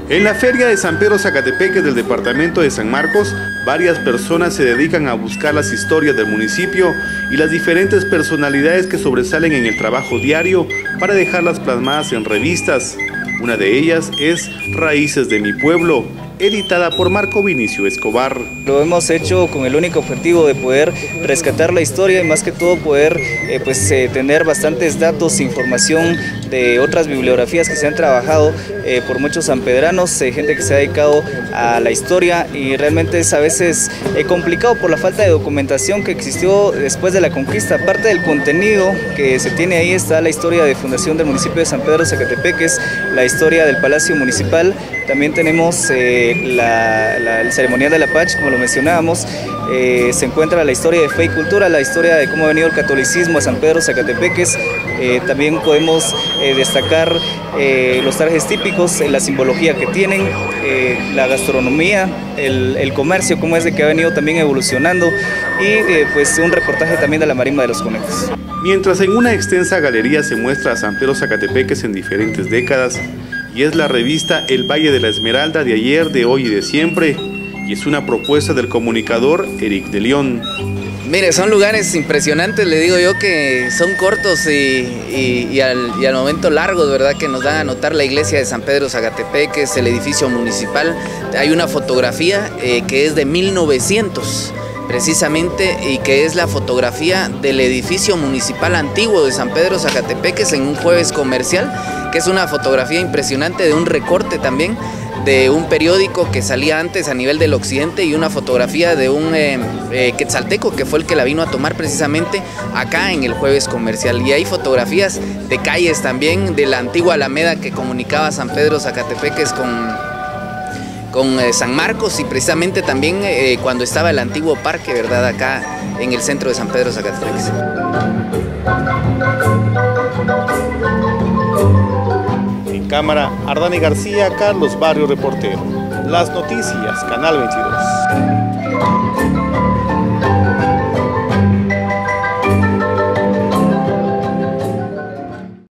En la feria de San Pedro Zacatepeques del departamento de San Marcos, varias personas se dedican a buscar las historias del municipio y las diferentes personalidades que sobresalen en el trabajo diario para dejarlas plasmadas en revistas. Una de ellas es Raíces de mi pueblo, editada por Marco Vinicio Escobar. Lo hemos hecho con el único objetivo de poder rescatar la historia y más que todo poder tener bastantes datos, información de otras bibliografías que se han trabajado por muchos sanpedranos, gente que se ha dedicado a la historia, y realmente es a veces complicado por la falta de documentación que existió después de la conquista. Aparte del contenido que se tiene ahí está la historia de fundación del municipio de San Pedro Zacatepeques, la historia del Palacio Municipal, también tenemos el ceremonial de la Pach, como lo mencionábamos, se encuentra la historia de fe y cultura, la historia de cómo ha venido el catolicismo a San Pedro Zacatepeques. También podemos destacar los trajes típicos, la simbología que tienen, la gastronomía, el comercio, cómo es de que ha venido también evolucionando, y pues un reportaje también de la marimba de los conejos. Mientras en una extensa galería se muestra a San Pedro Zacatepeques en diferentes décadas, y es la revista El Valle de la Esmeralda de ayer, de hoy y de siempre, y es una propuesta del comunicador Eric de León. Mire, son lugares impresionantes, le digo yo, que son cortos y al momento largos, ¿verdad? Que nos dan a notar la iglesia de San Pedro Zacatepeques, el edificio municipal. Hay una fotografía que es de 1900, precisamente, y que es la fotografía del edificio municipal antiguo de San Pedro Zacatepeques en un jueves comercial, que es una fotografía impresionante de un recorte también de un periódico que salía antes a nivel del occidente, y una fotografía de un quetzalteco que fue el que la vino a tomar precisamente acá en el jueves comercial. Y hay fotografías de calles también de la antigua Alameda que comunicaba San Pedro Zacatepeques con San Marcos, y precisamente también cuando estaba el antiguo parque, ¿verdad? Acá en el centro de San Pedro Zacatepeques. En cámara, Ardani García, Carlos Barrio, reportero. Las noticias, Canal 22.